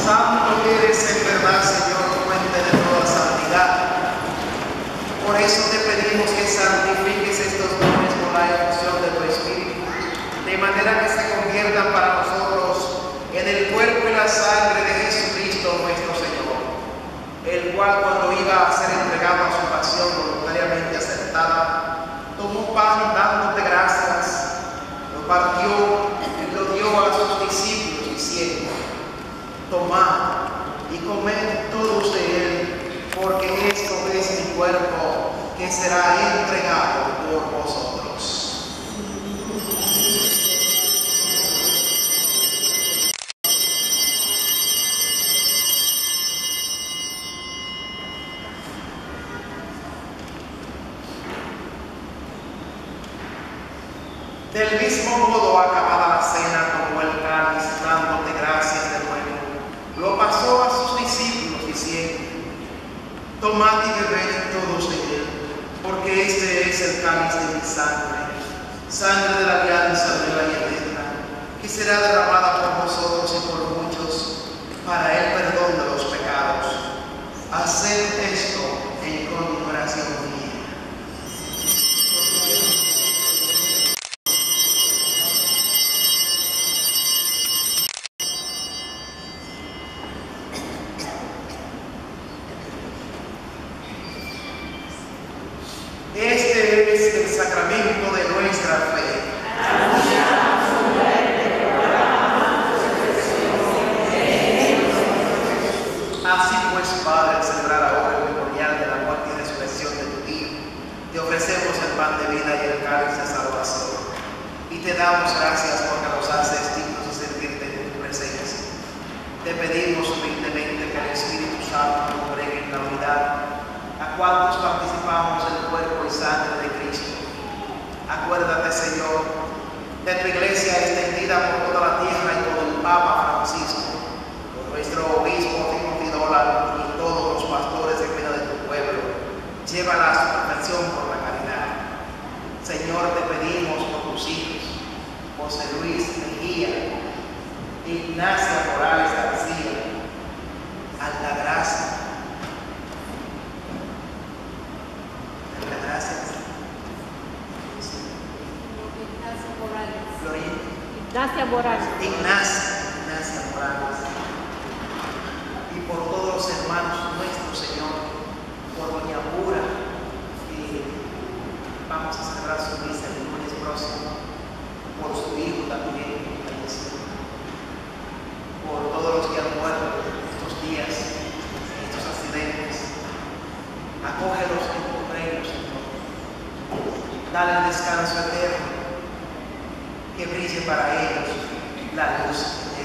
Santo eres en verdad, Señor, fuente de toda santidad. Por eso te pedimos que santifiques estos dones con la efusión de tu Espíritu, de manera que se conviertan para nosotros en el cuerpo y la sangre de Jesucristo nuestro Señor, el cual, cuando iba a ser entregado a su pasión voluntariamente aceptada, tomó pan dándote gracias, lo partió y lo dio a sus discípulos diciendo: tomad y comed todos de él, porque esto es mi cuerpo que será entregado por vosotros. Del mismo modo, acabada la cena, tomó el cáliz, dándote gracias de nuevo, lo pasó a sus discípulos diciendo: tomad y bebed todos de él, porque este es el cáliz de mi sangre, sangre de la alianza nueva y eterna, que será derramada por vosotros y por muchos para el perdón de los pecados. Haced esto en conmemoración mía. Este es el sacramento de nuestra fe. Así pues, Padre, al celebrar ahora el memorial de la muerte y resurrección de tu Hijo, te ofrecemos el pan de vida y el cáliz de salvación, y te damos gracias porque nos haces dignos de servirte en tu presencia. Te pedimos humildemente que el Espíritu Santo congregue en la unidad a cuantos participamos del cuerpo y sangre de Cristo. Acuérdate, Señor, de tu iglesia extendida por toda la tierra y por el Papa Francisco, por nuestro obispo Timothy Dolan y todos los pastores de vida de tu pueblo. Llévala a su perfección por la caridad. Señor, te pedimos por tus hijos, José Luis Mejía, Ignacia Morales García, Altagracia, Ignacia Morales, y por todos los hermanos nuestros, Señor, por doña Pura, que vamos a celebrar su misa el lunes próximo, por su hijo también, por todos los que han muerto estos días, estos accidentes. Acógelos en tu reino, Señor. Dale el descanso eterno, que brille para ellos la luz